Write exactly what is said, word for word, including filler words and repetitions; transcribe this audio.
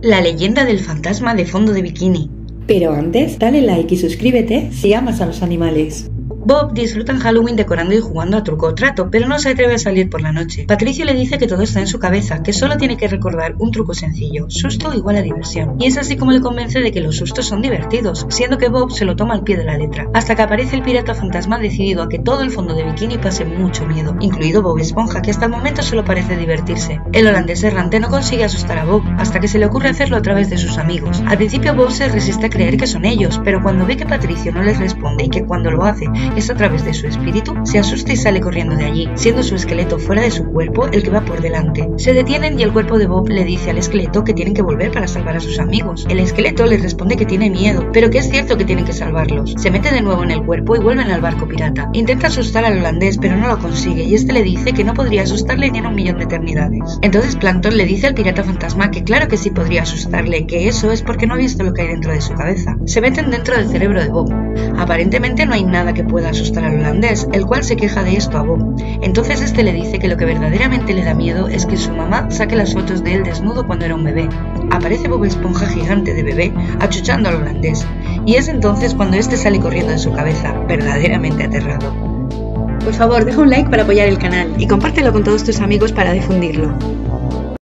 La leyenda del fantasma de fondo de bikini. Pero antes, dale like y suscríbete si amas a los animales. Bob disfruta en Halloween decorando y jugando a truco o trato, pero no se atreve a salir por la noche. Patricio le dice que todo está en su cabeza, que solo tiene que recordar un truco sencillo, susto igual a diversión. Y es así como le convence de que los sustos son divertidos, siendo que Bob se lo toma al pie de la letra, hasta que aparece el pirata fantasma decidido a que todo el fondo de bikini pase mucho miedo, incluido Bob Esponja, que hasta el momento solo parece divertirse. El holandés errante no consigue asustar a Bob, hasta que se le ocurre hacerlo a través de sus amigos. Al principio Bob se resiste a creer que son ellos, pero cuando ve que Patricio no les responde y que cuando lo hace es a través de su espíritu, se asusta y sale corriendo de allí, siendo su esqueleto fuera de su cuerpo el que va por delante. Se detienen y el cuerpo de Bob le dice al esqueleto que tienen que volver para salvar a sus amigos. El esqueleto les responde que tiene miedo, pero que es cierto que tienen que salvarlos. Se mete de nuevo en el cuerpo y vuelven al barco pirata. Intenta asustar al holandés, pero no lo consigue, y este le dice que no podría asustarle ni en un millón de eternidades. Entonces Plankton le dice al pirata fantasma que claro que sí podría asustarle, que eso es porque no ha visto lo que hay dentro de su cabeza. Se meten dentro del cerebro de Bob. Aparentemente no hay nada que pueda asustar al holandés, el cual se queja de esto a Bob. Entonces este le dice que lo que verdaderamente le da miedo es que su mamá saque las fotos de él desnudo cuando era un bebé. Aparece Bob Esponja gigante de bebé achuchando al holandés, y es entonces cuando este sale corriendo de su cabeza, verdaderamente aterrado. Por favor, deja un like para apoyar el canal y compártelo con todos tus amigos para difundirlo.